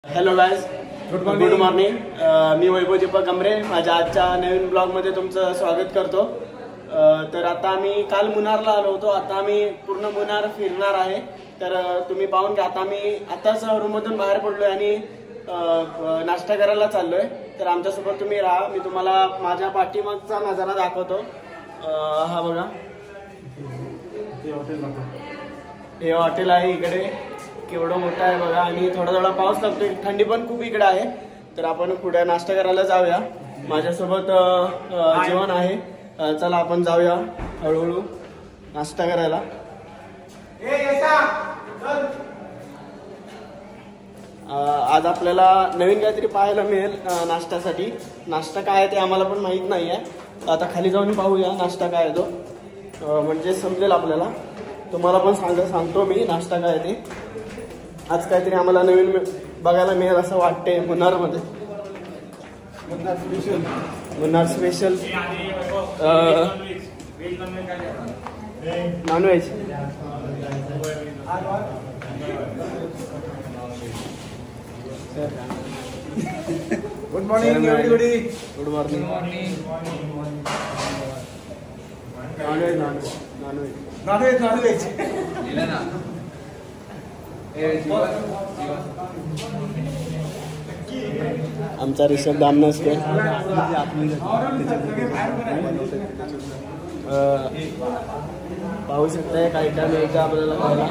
Hello guys, good morning. मी वैभव दीपक कमरे माझ्या आजच्या नवीन ब्लॉगमध्ये तुमचं स्वागत करतो. तर आता आम्ही काल मुन्नारला आलो होतो. आता आम्ही पूर्ण मुन्नार फिरणार आहे. तर तुम्ही पाहून घ्या. आता आम्ही आताच रूममधून बाहेर पडलोय आणि नाश्ता करायला चाललोय. तर आमच्यासोबत तुम्ही राहा. मी तुम्हाला माझ्या पाठीमागचा नजारा दाखवतो. हा बघा, हे हॉटेल आहे इकडे. केवढं मोठं आहे बघा. आणि थोडा थोडा पाऊस लागतोय. थंडी पण खूप इकडे आहे. तर आपण पुढे नाश्ता करायला जाऊया. माझ्यासोबत जेवण आहे. चला आपण जाऊया हळूहळू नाश्ता करायला. आज आपल्याला नवीन काहीतरी पाहायला मिळेल नाश्त्यासाठी. नाश्ता काय आहे ते आम्हाला पण माहीत नाही आहे. आता खाली जाऊन पाहूया नाश्ता काय आहे तो, म्हणजे समजेल आपल्याला. तुम्हाला पण सांगतो मी नाश्ता काय आहे ते. आज काहीतरी आम्हाला नवीन बघायला मिळेल असं वाटते मुन्नारमध्ये. Munnar special non veg. Good morning everybody. Good morning. Non veg non veg non veg non veg आमचा ऋषभ दामनसकर. पाहू शकताय काय काय मिळतं आपल्याला खायला.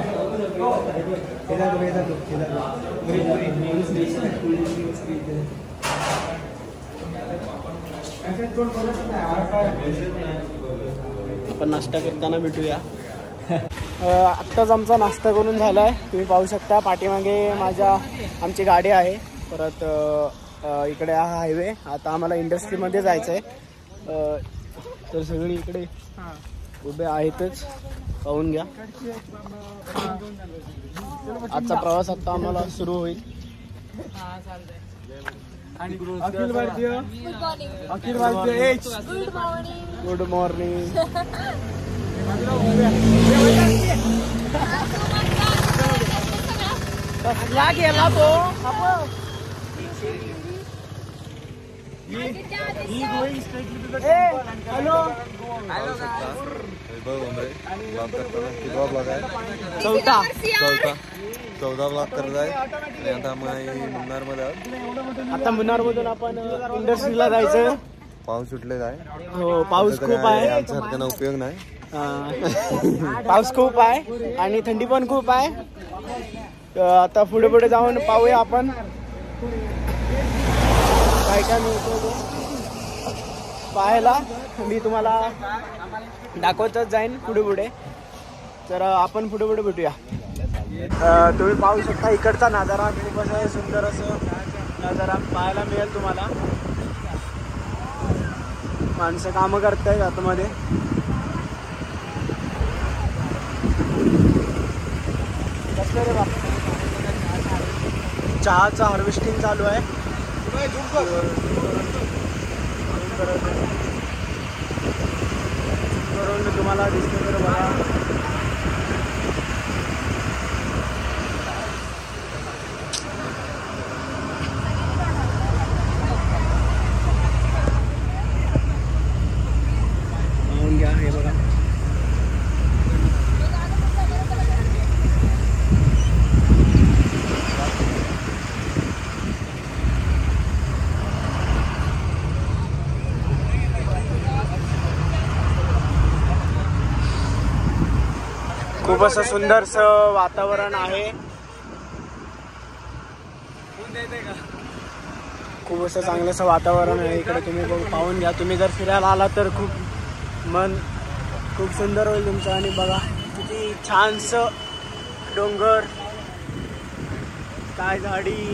आपण नाश्ता करताना भेटूया. आत्ताच आमचा नाश्ता करून झाला आहे. तुम्ही पाहू शकता पाठीमागे आमची गाडी आहे. परत इकडे हा हायवे. आता आम्हाला इंडस्ट्रीमध्ये जायचं आहे. तर सगळी इकडे उभे आहेतच, पाहून घ्या. आजचा प्रवास आता आम्हाला सुरू होईल. Akhil Bharatiya good morning. कसला गेला तो. हॅलो, चौदा ब्लॉग करत आहे. आता मुन्नार मधून आपण इंडस्ट्रीला जायचं. पाऊस सुटलेला आहे. हो, पाऊस खूप आहे. आमच्यासारख्यांना उपयोग नाही. पाऊस खूप आहे आणि थंडी पण खूप आहे. आता पुढे पुढे जाऊन पाहूया आपण काय काय मिळतो पाहायला. मी तुम्हाला दाखवतच जाईन पुढे पुढे. तर आपण पुढे पुढे भेटूया. तुम्ही पाहू शकता इकडचा नजारा खूप असं सुंदर असं नजारा पाहायला मिळेल तुम्हाला. माणसं कामं करतायत आतमध्ये. कसं रे बाप, चहाचं हार्वेस्टिंग चालू आहे. करून तुम्हाला दिसतं तर बघा. पाहून घ्या, हे बघा. खूप असं सुंदरसं वातावरण आहे. खूप असं चांगलंसं वातावरण आहे इकडे. तुम्ही पाहून घ्या. तुम्ही जर फिरायला आला तर मन खूप सुंदर होईल तुमचं. आणि बघा किती छानसं डोंगर, काय झाडी,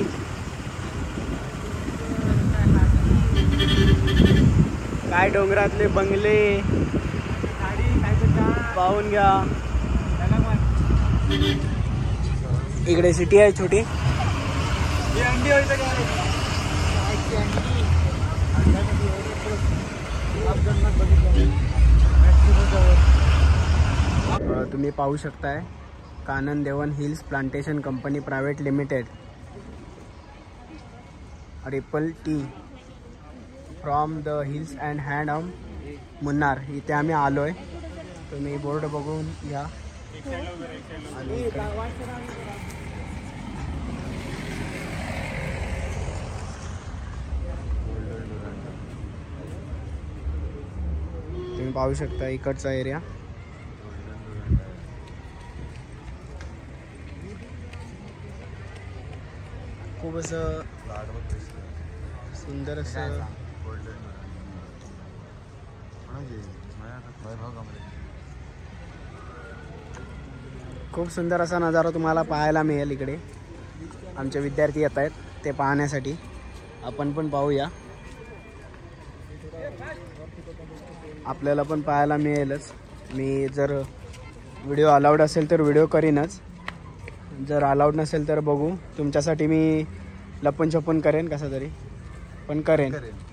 काय डोंगरातले बंगले पाहून घ्या. इकडे सिटी आहे छोटी. तुम्ही पाहू शकताय Kanan Devan hills plantation company private limited. Ripple tea from the hills and हँडम मुन्नार. इथे आम्ही आलो आहे. तुम्ही बोर्ड बघून घ्या. आणि तुम्ही पाहू शकता इकडचा एरिया. खूप असं सुंदर असं खूप सुंदर असा नजारा तुम्हाला पाहायला मिळेल. इकडे आमचे विद्यार्थी येत आहेत ते पाहण्यासाठी. आपण पण पाहूया. आपल्याला पण पाहायला मिळेलच. मी जर व्हिडिओ अलाउड असेल तर व्हिडिओ करीनच. जर अलाउड नसेल तर बघू. तुमच्यासाठी मी लपून छपून करेन कसं तरी. पण करेन.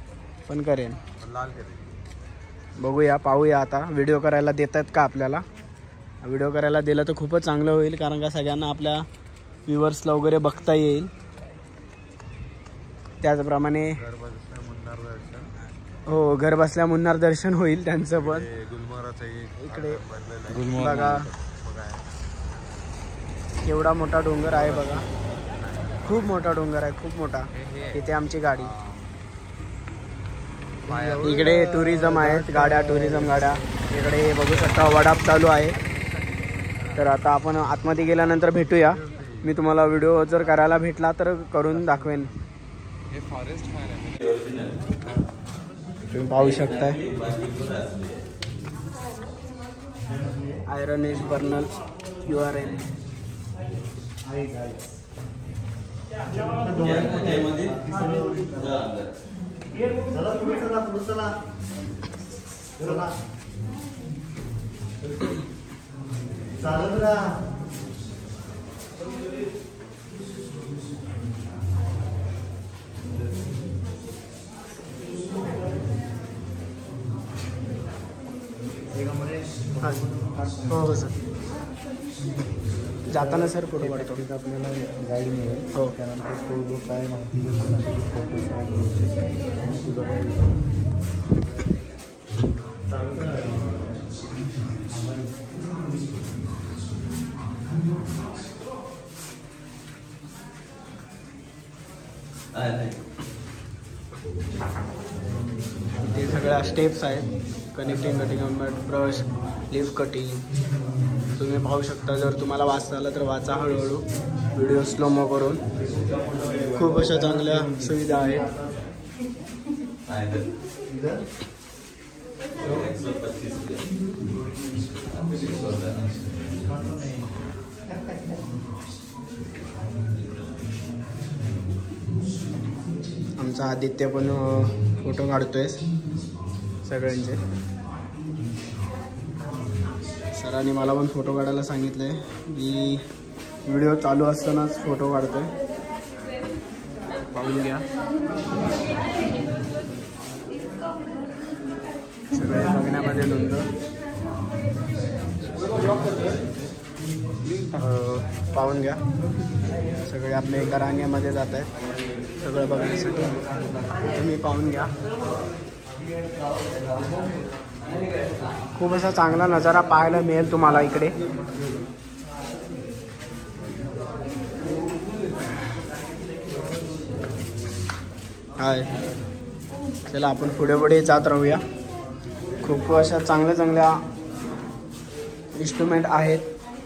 बघूया पाहूया आता व्हिडिओ करायला देतात का आपल्याला. व्हिडिओ करायला दिलं तर खूपच चांगलं होईल. कारण का सगळ्यांना आपल्या व्ह्युअर्सला वगैरे बघता येईल. त्याचप्रमाणे हो घर बसल्या मुन्नार दर्शन होईल त्यांचं पण. इकडे बघा केवढा मोठा डोंगर आहे बघा. खूप मोठा डोंगर आहे. खूप मोठा. इथे आमची गाडी. इकडे टुरिझम आहेत गाड्या. टुरिझम गाड्या इकडे बघू शकता. वडाप चालू आहे. तर आता आपण आतमध्ये गेल्यानंतर भेटूया. मी तुम्हाला व्हिडिओ जर करायला भेटला तर करून दाखवेन. तुम्ही पाहू शकताय आयरन एज बर्नल URL. हो सर. जाताना सर फोटो काढतो. आपल्याला गाईड मिळेल. हो त्यानंतर तो काय माहिती ते सगळ्या स्टेप्स आहेत. Connecting cutting brush lift cutting. तुम्ही पाहू शकता. जर तुम्हाला वाचता आलं तर वाचा हळूहळू. व्हिडिओ स्लोमो करून. खूप अशा चांगल्या सुविधा आहेत. आमचा आदित्य पण फोटो काढतोय सगळ्यांचे. सरांनी मला पण फोटो काढायला सांगितलंय. मी व्हिडिओ चालू असतानाच फोटो काढतोय. पाहून घ्या. सगळे बघण्यामध्ये नंतर पाहून घ्या. सगळे आपले एका रांगेमध्ये जात आहेत सगळं बघण्यासाठी. तुम्ही पाहून घ्या. खूप असा चांगला नजारा पाहायला मिळेल तुम्हाला इकडे. हाय चला आपण पुढे पुढे जात राहूया. खूप अशा चांगल्या चांगल्या इन्स्ट्रुमेंट आहेत.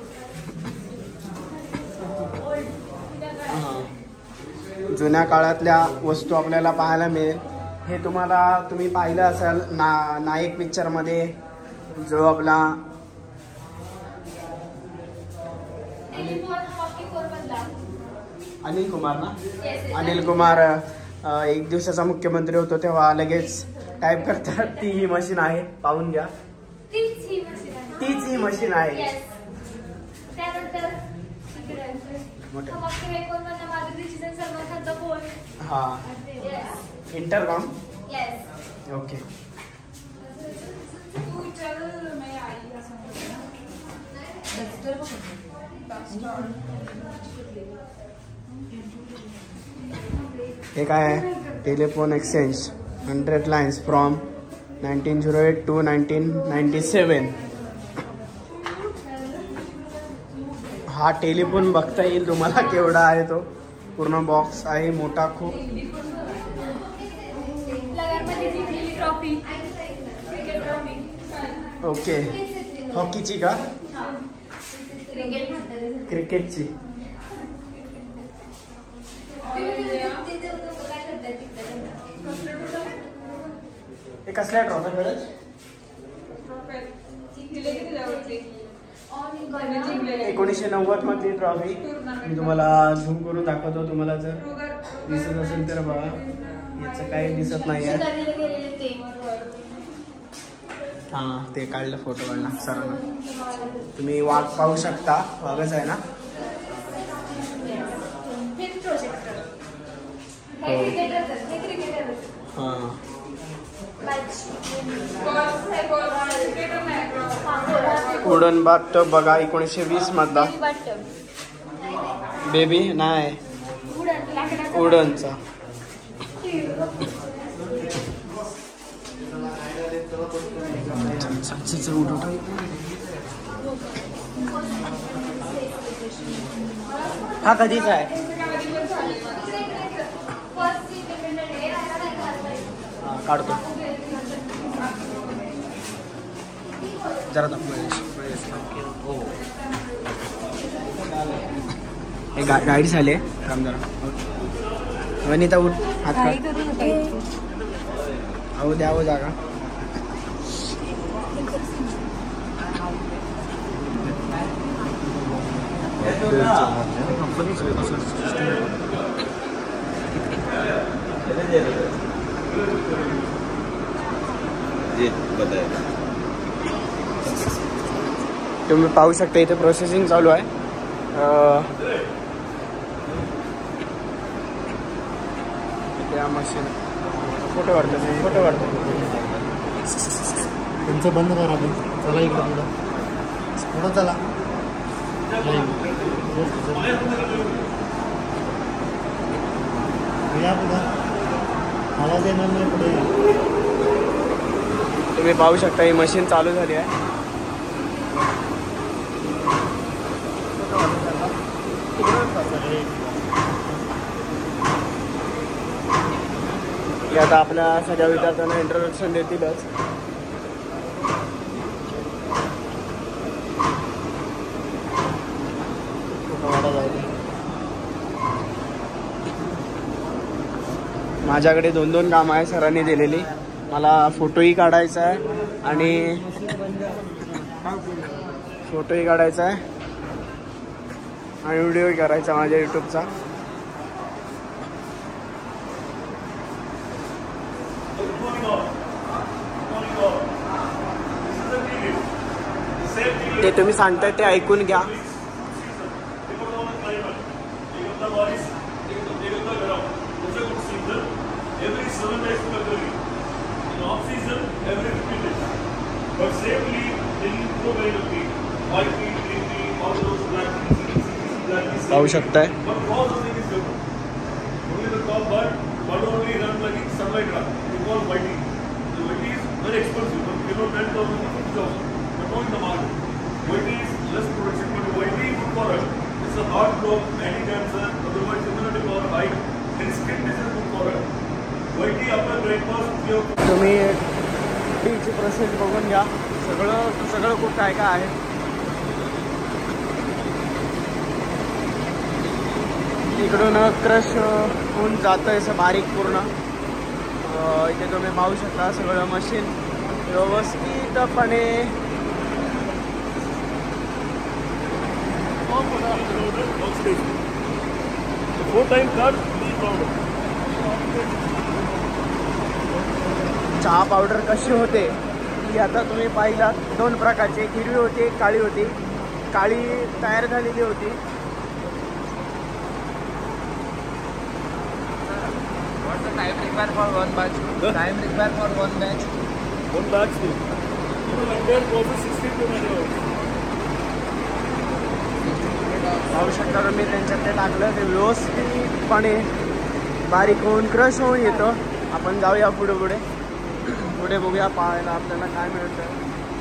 जुन्या काळातल्या वस्तू आपल्याला पाहायला मिळेल. हे तुम्ही पाहिलं असाल नायक पिक्चरमध्ये जो आपला अनिल कुमार ना. अनिल कुमार एक दिवसाचा मुख्यमंत्री होतो तेव्हा लगेच टाईप करतात. ती ही मशीन आहे. पाहून घ्या. तीच ही मशीन आहे. हा इंटरकॉम. ओके. हे काय आहे? Telephone exchange 100 lines from 1908 to 1997. हा टेलिफोन बघता येईल तुम्हाला केवढा आहे तो. पूर्ण बॉक्स आहे मोठा खूप. ओके, हॉकीची का? क्रिकेटची. हे कसल्या ट्रॉफी खरंच? 1990 मधली ट्रॉफी. मी तुम्हाला झूम करून दाखवतो. तुम्हाला जर दिसत असेल तर बघा. याचं काही दिसत नाही आहे. हां, ते काढलं फोटो काढला सरांना. तुम्ही वाघ पाहू शकता. वाघच आहे ना? हां, उडन बाथटब बघा 1920 मधला. बेबी नाही, उडनचा. हा कधीचा आहे? काढतो जरा. हे गाडी झाली काम जरा. वनिता उठ, हात काढ. अहो द्यावं जागा. तुम्ही पाहू शकता इथे प्रोसेसिंग चालू आहे. त्या मशीन फोटो काढतो. तुमचं बंद करा. चला इकडं पुढं चला. या पुढं आवाज येणार नाही पुढे. तुम्ही पाहू शकता ही मशीन चालू झाली आहे. आता आपल्या सगळ्या विद्यार्थ्यांना इंट्रोडक्शन देतीलच. माझ्याकडे 2 कामं आहे सरांनी दिलेली. मला फोटोही काढायचा आहे आणि व्हिडिओही करायचा माझ्या यूट्यूबचा. ते तुम्ही सांगताय ते ऐकून घ्या. पाहू शकताय. तुम्ही टीची प्रोसेस बघून घ्या. सगळं खूप काय आहे. इकडून क्रश होऊन जातं असं बारीक पूर्ण. इथे तुम्ही पाहू शकता सगळं मशीन व्यवस्थितपणे चहा पावडर कशी होते की आता तुम्ही पाहिला 2 प्रकारची. एक हिरवी होती, एक काळी होती. काळी तयार झालेली होती. Time required for one batch. Time required for one batch. One batch. Entire process 16 to 20 hours. पाहू शकता तुम्ही त्यांच्यात ते टाकलं ते व्यवस्थितपणे बारीक होऊन क्रश होऊन येतो. आपण जाऊया पुढे पुढे पुढे बघूया पाहायला आपल्याला काय मिळतं.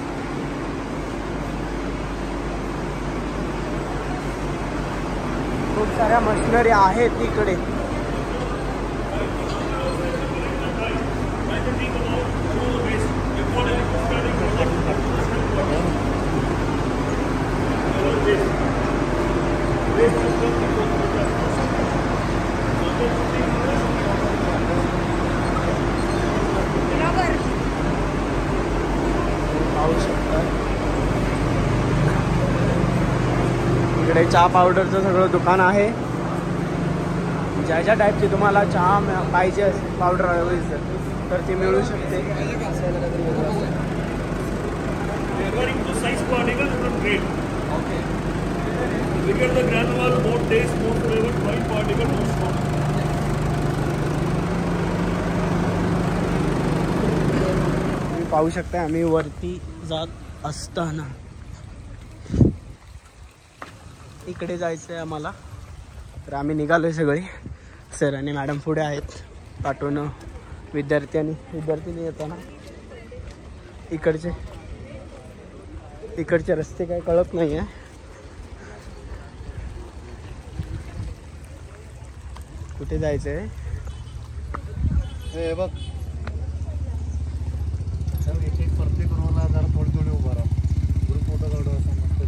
खूप साऱ्या मशिनरी आहेत तिकडे. पाहू शकता इकडे चहा पावडरचं सगळं दुकान आहे. ज्या ज्या टाईपची तुम्हाला चहा पाहिजे असेल पावडर हवी असेल तर ती मिळू शकते. तुम्ही पाहू शकता आम्ही वरती जात असताना इकडे जायचं आहे आम्हाला. तर आम्ही निघालोय सगळे. सर आणि मॅडम पुढे आहेत. पाठवून विद्यार्थी येताना इकडचे रस्ते काय कळत नाही आहे. कुठे जायचं आहे बघ. प्रत्येक रोला जरा थोडी उभा राहा. ग्रुप फोटो काढू असं मस्त.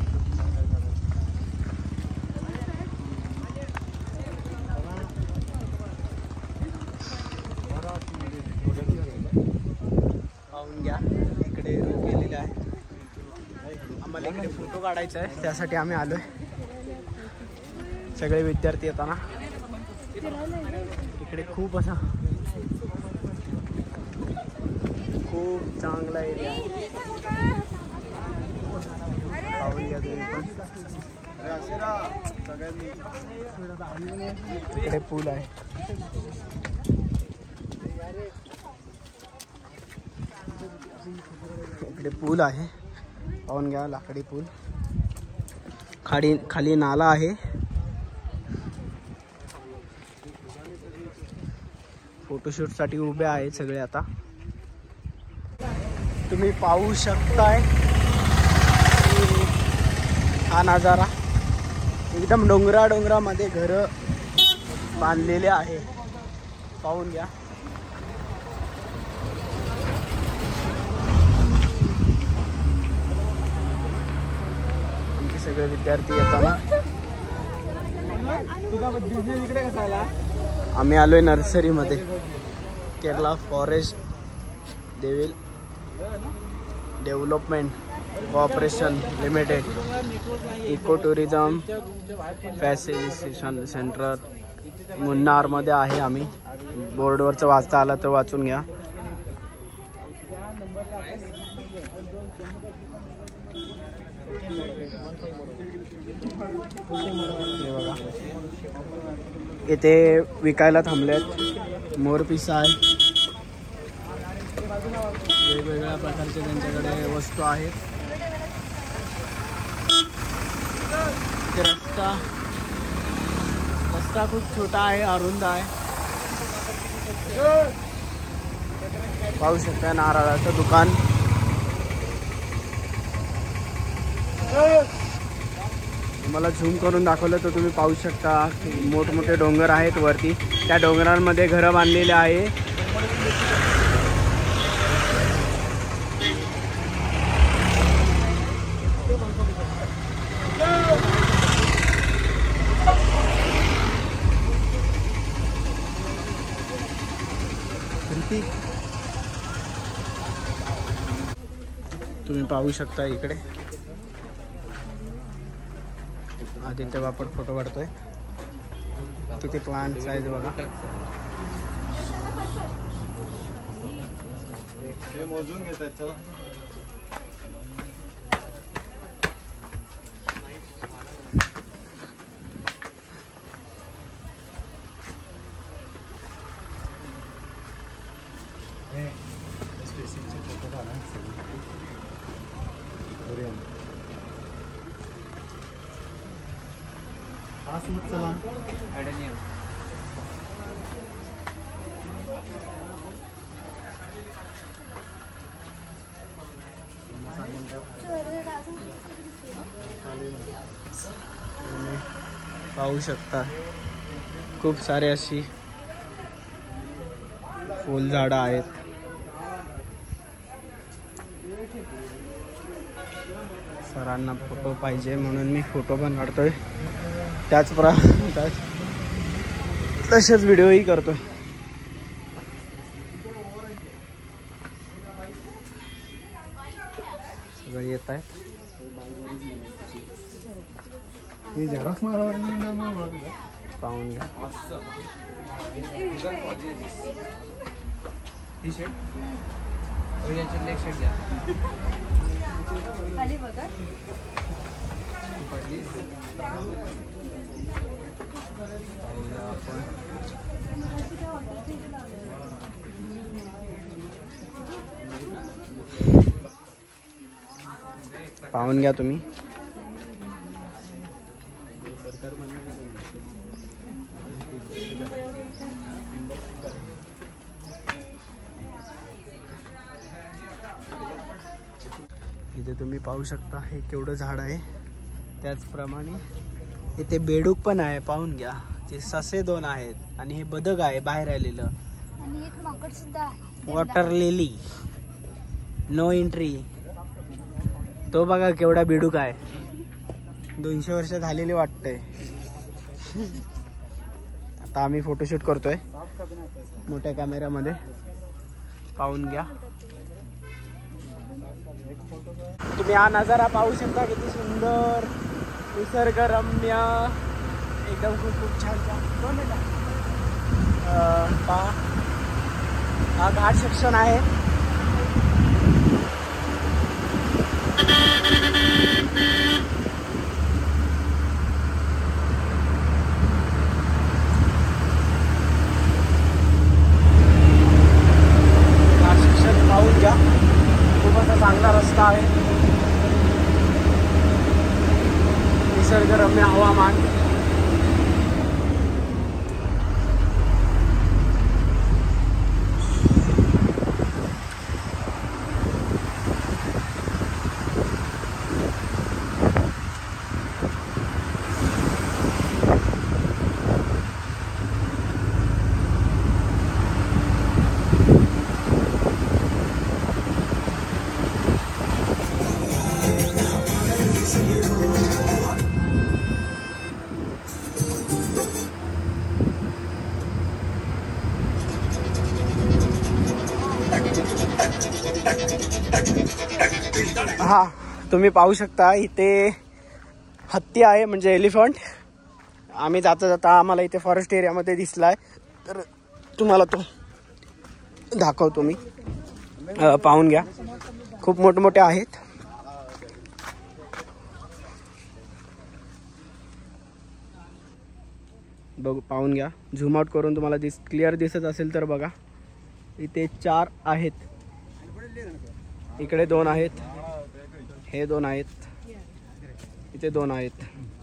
पाहून घ्या इकडे गेलेले आहे. आम्हाला इकडे फोटो काढायचा आहे त्यासाठी आम्ही आलोय. सगळे विद्यार्थी येताना इकडे खूप असा खूप चांगला एरिया आहे. पाहून घ्या तुम्ही पण. इकडे पूल आहे. इकडे पूल आहे. पाहून घ्या लाकडी पूल. खाली नाला आहे. फोटोशूट साठी उभे आहेत सगळे. आता तुम्ही पाहू शकताय हा नजारा. एकदम डोंगरामध्ये घर बांधलेले आहे. पाहून घ्या. सगळे विद्यार्थी येताना आम्ही आलोय नर्सरीमध्ये. Kerala forest development corporation limited eco tourism facilitation centre मुन्नारमध्ये आहे. आम्ही बोर्डवरचं वाचता आलं तर वाचून घ्या. हे बघा इथे विकायला थांबलेत. मोरपिसा आहे. वेगवेगळ्या प्रकारचे त्यांच्याकडे वस्तू आहेत. रस्ता खूप छोटा आहे, अरुंद आहे. पाहू शकता नारळाचं दुकान. मला झूम करून दाखवलं तर तुम्ही पाहू शकता मोठमोठे डोंगर आहेत वरती. त्या डोंगरांमध्ये घरं बांधलेले आहे. तुम्ही पाहू शकता इकडे आदित्य बापट फोटो काढतोय. किती प्लांट्स आहेत बघा. मोजून घेतात. पाहू शकता खूप सारे अशी फुलझाडं आहेत. सरांना फोटो पाहिजे म्हणून मी फोटो पण काढतोय, तसेच व्हिडिओही करतोय. सगळे येत आहेत. पाहून घ्या. पाहून घ्या तुम्ही. इथे तुम्ही पाहू शकता हे केवढं झाड आहे. त्याचप्रमाणे इथे बेडूक पण आहे, पाहून घ्या. ते ससे 2 आहेत आणि हे बदक आहे बाहेर आलेलं. आणि एक माकड सुद्धा आहे. Water lily no entry. तो बघा केवढा बेडूक आहे. 200 वर्ष झालेली वाटतंय. आता आम्ही फोटोशूट करतोय मोठ्या कॅमेऱ्यामध्ये, पाहून घ्या. तुम्ही हा नजारा पाहू शकता, किती सुंदर निसर्गरम्य एकदम खूप छान छान. हा घाट सेक्शन आहे. घाट सेक्शन पाहून घ्या. खूप असा चांगला रस्ता आहे. निसर्गरम्य हवामान. हा तुम्ही पाहू शकता इथे हत्ती आहे, म्हणजे एलिफंट. आम्ही जाता जाता आम्हाला इथे फॉरेस्ट एरियामध्ये दिसलाय, तर तुम्हाला तो दाखवतो मी. पाहून घ्या, खूप मोठमोठे आहेत. बघू, पाहून घ्या. झूम आउट करून तुम्हाला क्लिअर दिसत असेल तर बघा. इथे 4 आहेत. इकडे 2 आहेत. हे 2 आहेत. इथे 2 आहेत.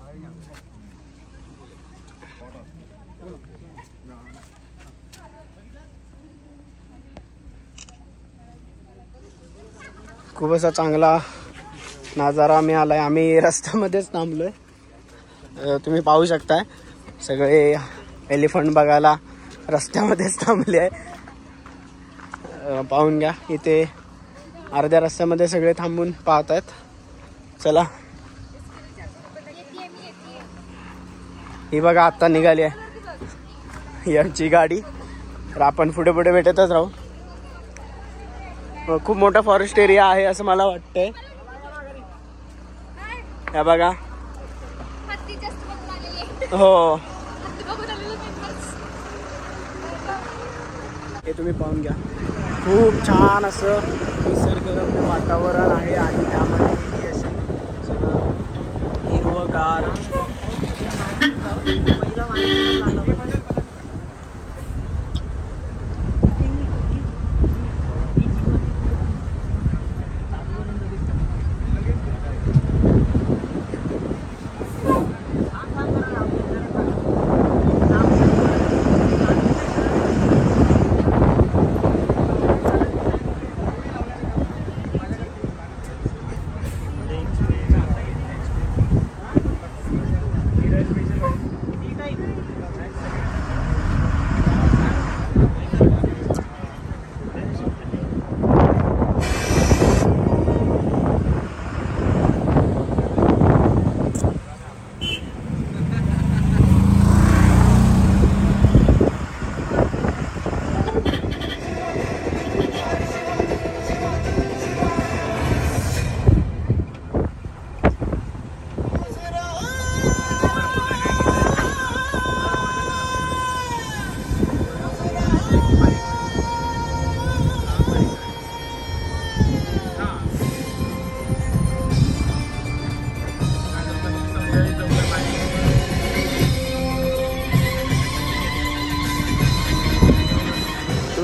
खूप असा चांगला नजारा मिळालाय. आम्ही रस्त्यामध्येच थांबलोय. तुम्ही पाहू शकताय सगळे एलिफंट बघायला रस्त्यामध्येच थांबले आहे. पाहून घ्या, इथे अर्ध्या रस्त्यामध्ये सगळे थांबून पाहत आहेत. चला, ही बघा आता निघाली आहे यांची गाडी. तर आपण पुढे पुढे भेटतच राहू. खूप मोठा फॉरेस्ट एरिया आहे असं मला वाटतंय. या बघा. हो, हे तुम्ही पाहून घ्या. खूप छान असं निसर्गरम्य वातावरण आहे आणि त्यामध्ये सगळं हिरवंगार.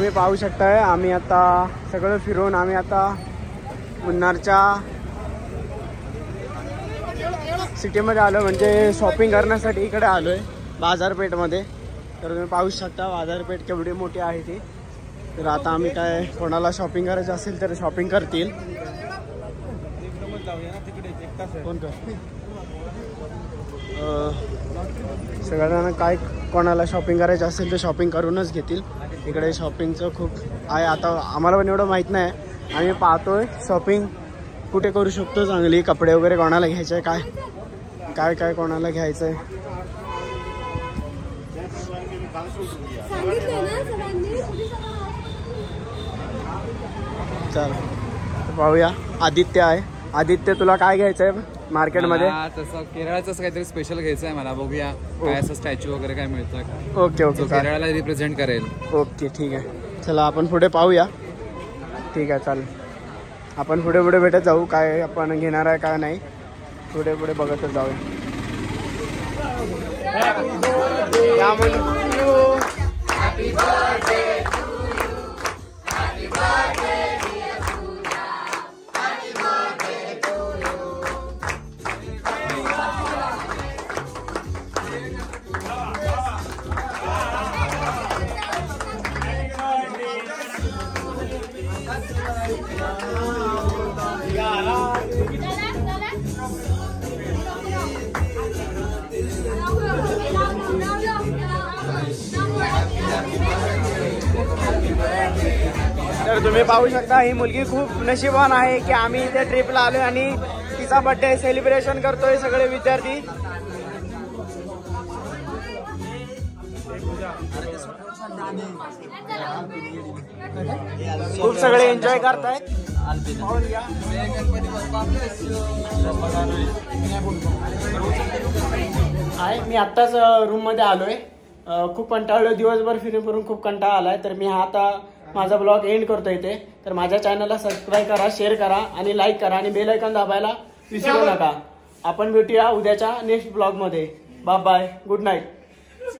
तुम्ही पाहू शकताय आम्ही आता सगळं फिरून आम्ही आता मुन्नारच्या सिटीमध्ये आलो, म्हणजे शॉपिंग करण्यासाठी इकडे आलो आहे बाजारपेठमध्ये. तर तुम्ही पाहू शकता बाजारपेठ केवढी मोठी आहे ती. तर आता आम्ही काय कोणाला शॉपिंग करायचं असेल तर शॉपिंग करतील. सगळ्यांना काय कोणाला शॉपिंग करायचं असेल तर शॉपिंग करूनच घेतील. इकडे शॉपिंगचं खूप आहे. आता आम्हाला पण एवढं माहीत नाही, आम्ही पाहतोय शॉपिंग कुठे करू शकतो चांगली. कपडे वगैरे कोणाला घ्यायचं आहे, काय काय काय कोणाला घ्यायचं आहे. चल पाहूया. आदित्य आहे. आदित्य तुला काय घ्यायचं आहे मार्केटमध्ये? तसं केरळाचं काहीतरी स्पेशल घ्यायचं आहे मला. बघूया काय असं स्टॅच्यू वगैरे काय मिळतं. ओके ओके, केरळाला रिप्रेझेंट करेल. ओके ठीक आहे. चला आपण पुढे पाहूया. ठीक आहे चालेल. आपण पुढे पुढे भेटत जाऊ काय आपण घेणार आहे काय नाही. पुढे पुढे बघतच जाऊया. तर तुम्ही पाहू शकता ही मुलगी खूप नशीबवान आहे की आम्ही इथे ट्रिपला आलोय आणि तिचा बर्थडे सेलिब्रेशन करतोय सगळे विद्यार्थी. खूप सगळे एन्जॉय करतायत. मी आत्ताच रूम मध्ये आलोय. खूप कंटाळलो, दिवसभर फिरून खूप कंटाळा आलाय. तर मी आता माझा ब्लॉग एंड करतो इथे. तर माझ्या चॅनलला सबस्क्राईब करा, शेअर करा आणि लाईक करा आणि बेल आयकॉन दाबायला विसरू नका. आपण भेटूया उद्याच्या नेक्स्ट ब्लॉग मध्ये. Bye bye, good night.